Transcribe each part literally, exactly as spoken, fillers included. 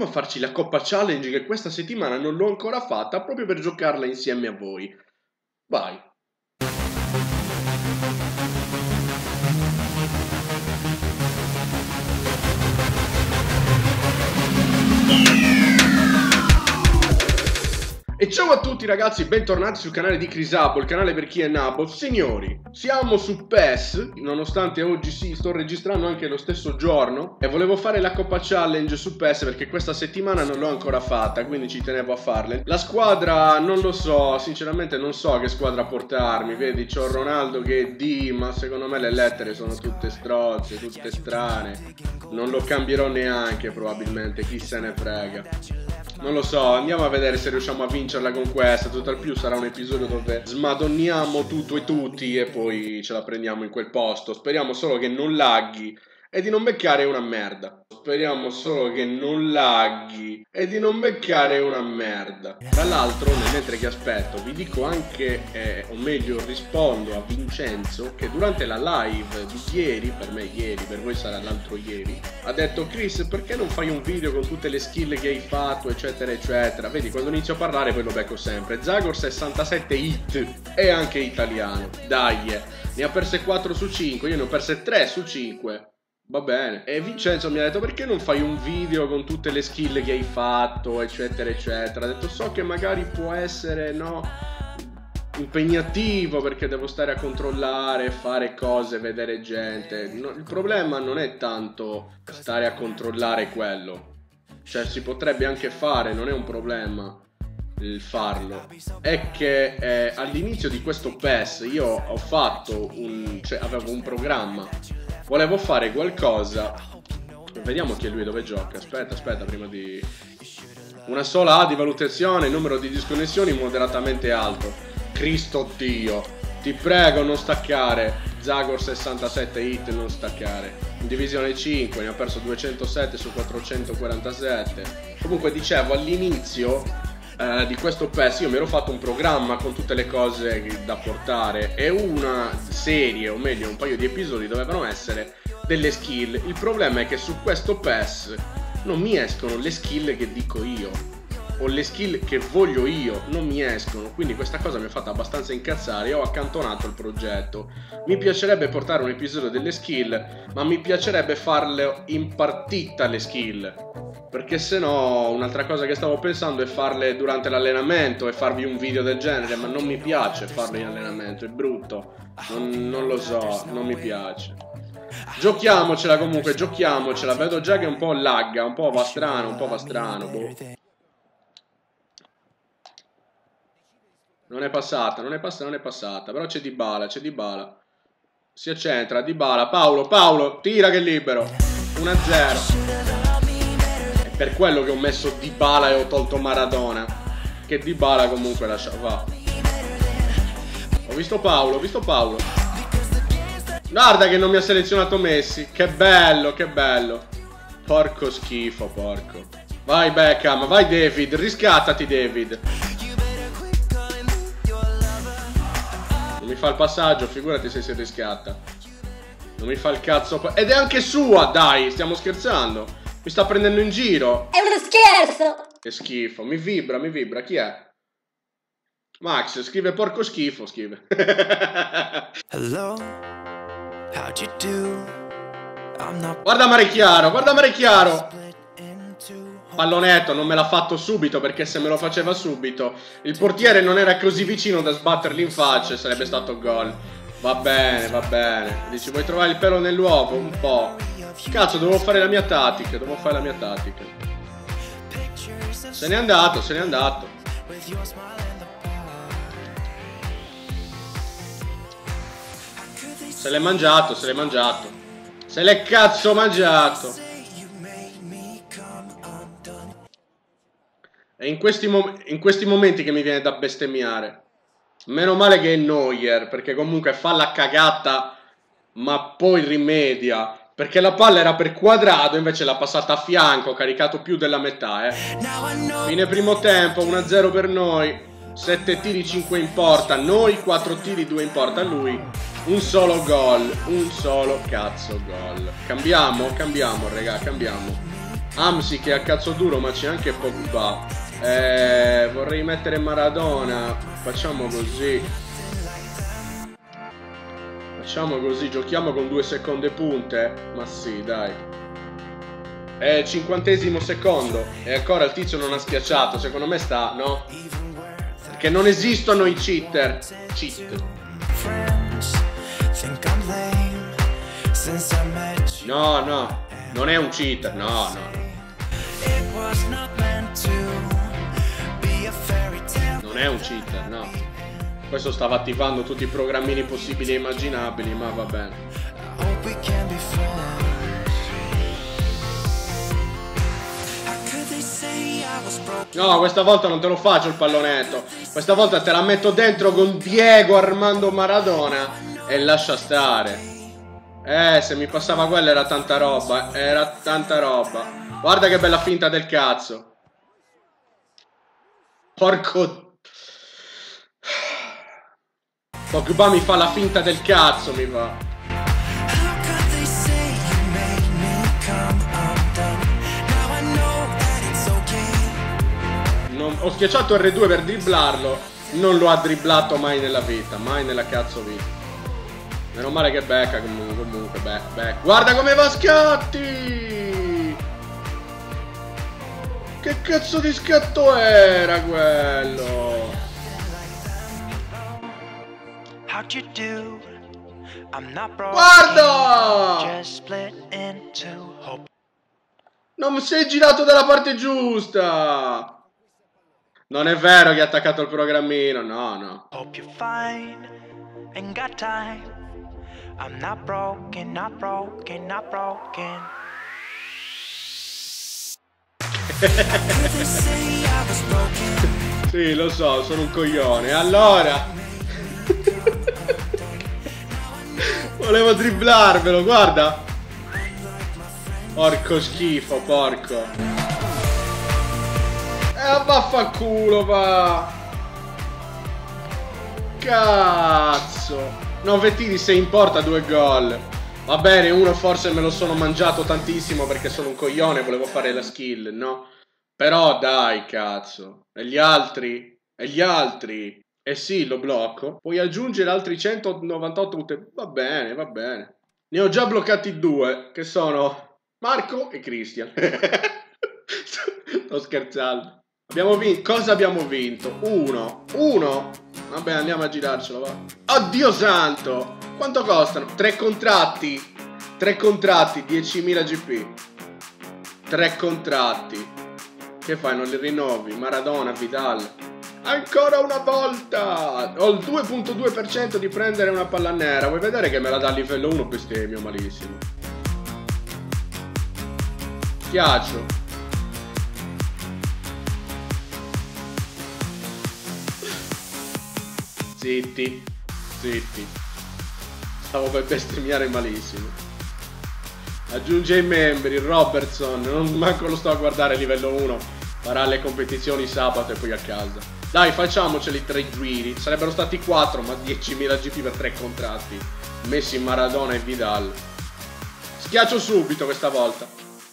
andiamo a farci la Coppa Challenge che questa settimana non l'ho ancora fatta proprio per giocarla insieme a voi. Vai. E ciao a tutti ragazzi, bentornati sul canale di Crisabbo, il canale per chi è nabo. Signori, siamo su P E S, nonostante oggi sì, sto registrando anche lo stesso giorno. E volevo fare la Coppa Challenge su P E S perché questa settimana non l'ho ancora fatta, quindi ci tenevo a farle. La squadra non lo so, sinceramente non so che squadra portarmi. Vedi, c'ho Ronaldo che è D, ma secondo me le lettere sono tutte strozze, tutte strane. Non lo cambierò neanche probabilmente, chi se ne frega. Non lo so, andiamo a vedere se riusciamo a vincerla con questa. Tutt'al più sarà un episodio dove smadonniamo tutto e tutti e poi ce la prendiamo in quel posto. Speriamo solo che non laghi e di non beccare una merda. Speriamo solo che non laghi e di non beccare una merda. Tra l'altro, mentre che aspetto, vi dico anche, eh, o meglio rispondo a Vincenzo, che durante la live di ieri, per me ieri, per voi sarà l'altro ieri, ha detto: Chris, perché non fai un video con tutte le skill che hai fatto, eccetera, eccetera. Vedi, quando inizio a parlare poi lo becco sempre. Zagor sessantasette hit, è anche italiano. Dai, eh. Ne ha perse quattro su cinque, io ne ho perse tre su cinque. Va bene. E Vincenzo mi ha detto: perché non fai un video con tutte le skill che hai fatto, eccetera, eccetera. Ha detto: so che magari può essere, no, impegnativo perché devo stare a controllare, fare cose, vedere gente. No, il problema non è tanto stare a controllare quello. Cioè, si potrebbe anche fare, non è un problema il farlo. È che eh, all'inizio di questo P E S io ho fatto un... cioè avevo un programma. Volevo fare qualcosa. Vediamo chi è lui, dove gioca. Aspetta, aspetta, prima di... Una sola A di valutazione, numero di disconnessioni moderatamente alto. Cristo Dio, ti prego non staccare. Zagor sessantasette hit, non staccare. In divisione cinque, ne ha perso duecentosette su quattrocentoquarantasette. Comunque dicevo, all'inizio eh, di questo P E S io mi ero fatto un programma con tutte le cose da portare e una serie, o meglio un paio di episodi dovevano essere delle skill. Il problema è che su questo P E S non mi escono le skill che dico io, o le skill che voglio io, non mi escono. Quindi questa cosa mi ha fatto abbastanza incazzare e ho accantonato il progetto. Mi piacerebbe portare un episodio delle skill, ma mi piacerebbe farle in partita le skill, perché se no un'altra cosa che stavo pensando è farle durante l'allenamento e farvi un video del genere, ma non mi piace farle in allenamento, è brutto, non, non lo so, non mi piace. Giochiamocela comunque, giochiamocela. Vedo già che un po' lagga, un po' va strano, un po' va strano, boh. Non è passata, non è passata, non è passata. Però c'è Dybala, c'è Dybala. Si accentra, Dybala, Paolo, Paolo, tira che è libero. uno a zero. È per quello che ho messo Dybala e ho tolto Maradona, che Dybala comunque lascia, va. Ho visto Paolo, ho visto Paolo. Guarda che non mi ha selezionato Messi. Che bello, che bello. Porco schifo, porco. Vai Beckham, vai David, riscattati David. Non mi fa il passaggio, figurati se si riscatta. Non mi fa il cazzo. Ed è anche sua, dai, stiamo scherzando. Mi sta prendendo in giro. È uno scherzo. Che schifo, mi vibra, mi vibra, chi è? Max, scrive porco schifo, scrive. Hello, how'd you do? I'm not... Guarda Mare Chiaro, guarda Mare Chiaro. Pallonetto, non me l'ha fatto subito, perché se me lo faceva subito il portiere non era così vicino da sbatterli in faccia e sarebbe stato gol. Va bene, va bene. Dici, vuoi trovare il pelo nell'uovo? Un po'. Cazzo, dovevo fare la mia tattica, dovevo fare la mia tattica. Se n'è andato, se n'è andato. Se l'è mangiato, se l'è mangiato. Se l'è cazzo mangiato. È in questi, in questi momenti che mi viene da bestemmiare. Meno male che è Neuer, perché comunque fa la cagata, ma poi rimedia. Perché la palla era per Quadrado, invece l'ha passata a fianco, caricato più della metà, eh. Fine primo tempo, uno a zero per noi. sette tiri, cinque in porta. Noi quattro tiri, due in porta. Lui un solo gol, un solo cazzo gol. Cambiamo, cambiamo, raga, cambiamo. Amsi che è a cazzo duro, ma c'è anche Pogba. Eh, vorrei mettere Maradona. Facciamo così. Facciamo così, giochiamo con due seconde punte. Ma sì, dai. È il cinquantesimo secondo e ancora il tizio non ha schiacciato. Secondo me sta, no? Perché non esistono i cheater. Cheat. No, no, non è un cheater. No, no. Non è un cheater, no. Questo stava attivando tutti i programmini possibili e immaginabili, ma va bene. No, questa volta non te lo faccio il pallonetto. Questa volta te la metto dentro con Diego Armando Maradona e lascia stare. Eh, se mi passava quella era tanta roba. Era tanta roba. Guarda che bella finta del cazzo. Porco. Pogba mi fa la finta del cazzo, mi fa. Non... Ho schiacciato erre due per dribblarlo. Non lo ha dribblato mai nella vita. Mai nella cazzo vita. Meno male che becca comunque, comunque be becca. Guarda come va a scatti! Che cazzo di scatto era quello? Guarda! Non mi sei girato dalla parte giusta! Non è vero che hai attaccato il programmino, no, no. I'm not broken, not broken, not broken. Sì, lo so, sono un coglione. Allora volevo dribblarvelo, guarda. Porco schifo, porco. Eh, vaffanculo, va. Cazzo. nove tiri, se importa due gol. Va bene, uno forse me lo sono mangiato tantissimo perché sono un coglione, volevo fare la skill, no? Però dai, cazzo. E gli altri? E gli altri? Eh sì, lo blocco. Puoi aggiungere altri centonovantotto punti. Va bene, va bene. Ne ho già bloccati due, che sono Marco e Christian. Sto scherzando. Abbiamo vinto. Cosa abbiamo vinto? Uno. Uno. Vabbè, andiamo a girarcelo, va. Oddio santo! Quanto costano? Tre contratti. Tre contratti, diecimila G P. Tre contratti. Che fai? Non li rinnovi? Maradona, Vidal. Ancora una volta! Ho il due virgola due per cento di prendere una palla nera. Vuoi vedere che me la dà a livello uno? Bestemmio, malissimo. Schiaccio. Zitti, zitti. Stavo per bestemmiare malissimo. Aggiunge i membri, Robertson. Non manco lo sto a guardare livello uno. Farà le competizioni sabato e poi a casa. Dai, facciamoceli tre giri. Sarebbero stati quattro, ma diecimila G P per tre contratti. Messi Maradona e Vidal. Schiaccio subito questa volta.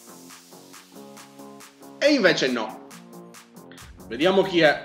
E invece no. Vediamo chi è.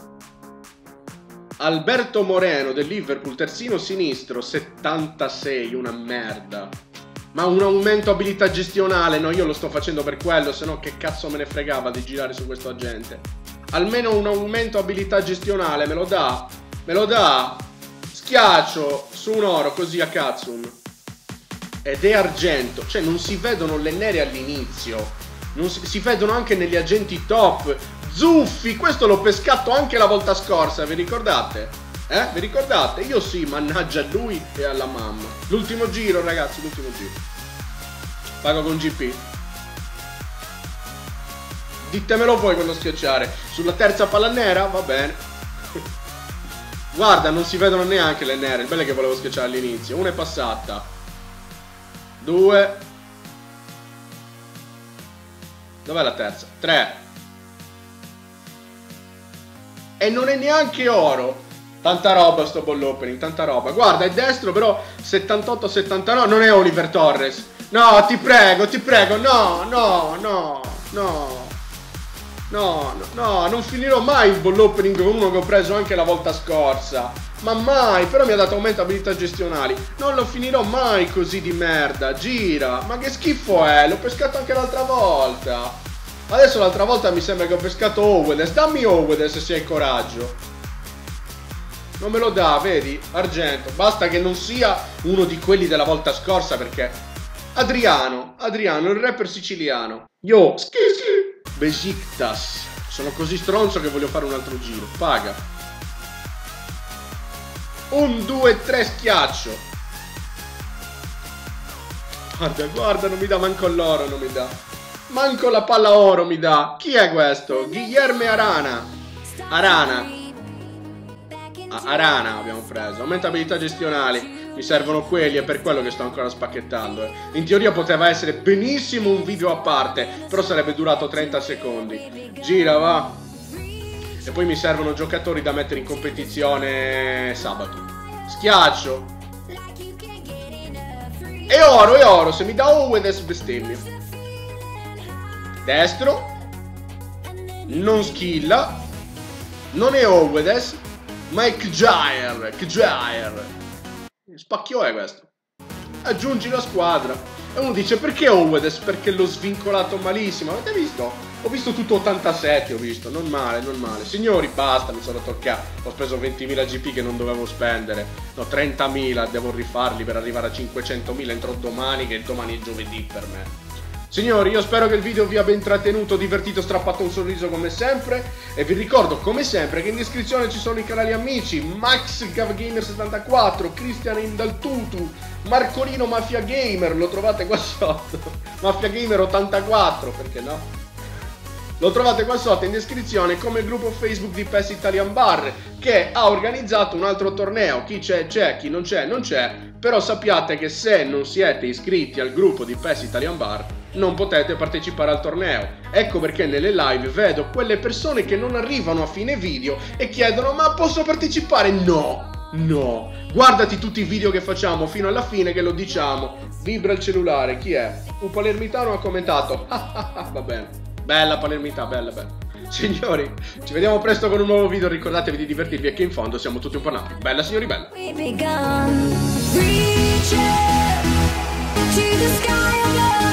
Alberto Moreno del Liverpool, terzino sinistro, settantasei, una merda. Ma un aumento abilità gestionale, no, io lo sto facendo per quello, se no che cazzo me ne fregava di girare su questo agente. Almeno un aumento abilità gestionale, me lo dà? Me lo dà? Schiaccio su un oro così a cazzo. Ed è argento, cioè non si vedono le nere all'inizio, non si, si vedono anche negli agenti top. Zuffi, questo l'ho pescato anche la volta scorsa, vi ricordate? Eh? Vi ricordate? Io sì, mannaggia a lui e alla mamma. L'ultimo giro, ragazzi, l'ultimo giro. Pago con G P. Ditemelo voi quando schiacciare. Sulla terza palla nera, va bene. Guarda, non si vedono neanche le nere. Il bello è che volevo schiacciare all'inizio. Una è passata. Due. Dov'è la terza? Tre. E non è neanche oro. Tanta roba sto ball opening, tanta roba. Guarda, è destro però settantotto settantanove. Non è Oliver Torres. No, ti prego, ti prego. No, no, no. no, no, no, no, non finirò mai il ball opening con uno che ho preso anche la volta scorsa. Ma mai, però mi ha dato aumento abilità gestionali. Non lo finirò mai così di merda. Gira, ma che schifo è, l'ho pescato anche l'altra volta. Adesso l'altra volta mi sembra che ho pescato Owedes. Dammi Owedes se hai coraggio. Non me lo dà, vedi? Argento. Basta che non sia uno di quelli della volta scorsa, perché Adriano, Adriano, il rapper siciliano. Yo, ski ski Besiktas. Sono così stronzo che voglio fare un altro giro. Paga. Un, due, tre, schiaccio. Guarda, guarda, non mi dà manco l'oro, non mi dà. Manco la palla oro mi dà. Chi è questo? Guillermo Arana. Arana. Ah, Arana abbiamo preso. Aumenta abilità gestionali. Mi servono quelli, è per quello che sto ancora spacchettando. eh. In teoria poteva essere benissimo un video a parte, però sarebbe durato trenta secondi. Gira, va. E poi mi servono giocatori da mettere in competizione sabato. Schiaccio. E oro, e oro. Se mi dà Owedes bestemmio. Destro. Non skilla. Non è Owedes, ma è Kjaer. Kjaer. Spacchio è questo. Aggiungi la squadra. E uno dice perché Owedes? Perché l'ho svincolato malissimo. Avete visto? Ho visto tutto ottantasette, ho visto. Non male, non male. Signori, basta, mi sono toccato. Ho speso ventimila G P che non dovevo spendere. No, trentamila, devo rifarli per arrivare a cinquecentomila entro domani, che domani è giovedì per me. Signori, io spero che il video vi abbia intrattenuto, divertito, strappato un sorriso come sempre. E vi ricordo, come sempre, che in descrizione ci sono i canali amici Max Gavgamer settantaquattro, Cristian Indaltutu, Marcolino Mafia Gamer, lo trovate qua sotto. Mafia Gamer ottantaquattro, perché no? Lo trovate qua sotto in descrizione, come il gruppo Facebook di PES Italian Bar, che ha organizzato un altro torneo. Chi c'è c'è, chi non c'è non c'è. Però sappiate che se non siete iscritti al gruppo di PES Italian Bar non potete partecipare al torneo. Ecco perché nelle live vedo quelle persone che non arrivano a fine video e chiedono ma posso partecipare? No, no. Guardati tutti i video che facciamo fino alla fine che lo diciamo. Vibra il cellulare, chi è? Un palermitano ha commentato. Va bene. Bella palermità, bella, bella. Signori, ci vediamo presto con un nuovo video. Ricordatevi di divertirvi e che in fondo siamo tutti un po' nati. Bella signori, bella. Reach up to the sky above.